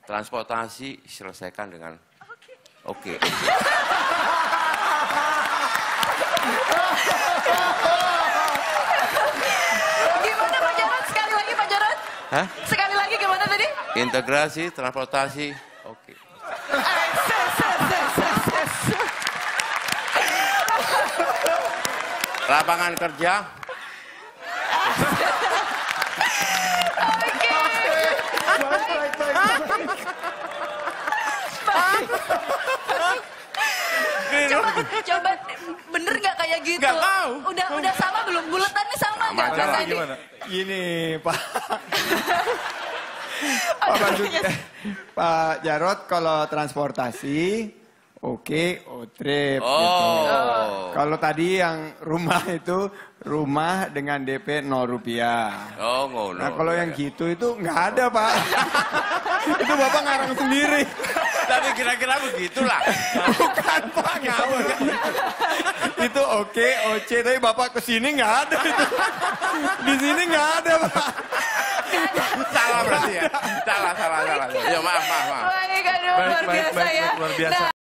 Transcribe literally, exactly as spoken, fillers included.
Transportasi selesaikan dengan oke. Okay. Gimana Pak Jarod? Sekali lagi Pak Jarod? Hah? Sekali lagi gimana tadi? Integrasi, transportasi, oke. Okay. Lapangan kerja. Coba, coba bener nggak kayak gitu? Nggak tahu. Udah, udah sama belum? Buletannya sama nggak? Sama aja. Gimana? Ini Pak. Pak, Basuki, Pak Jarod kalau transportasi, oke, O-Trip. Oh. Gitu. Kalau tadi yang rumah itu rumah dengan D P nol rupiah. Oh, ngono. Nah kalau yang gitu itu nggak ada Pak. Itu Bapak ngarang sendiri. Tapi kira-kira begitulah. Bukan Pak, ngawur. Itu oke, oce, tapi Bapak kesini nggak ada itu. Di sini nggak ada Pak. Salah berarti ya. Salah, salah, salah. Ya maaf, maaf, maaf. Baik, aduh, luar biasa ya. Luar biasa. Nah,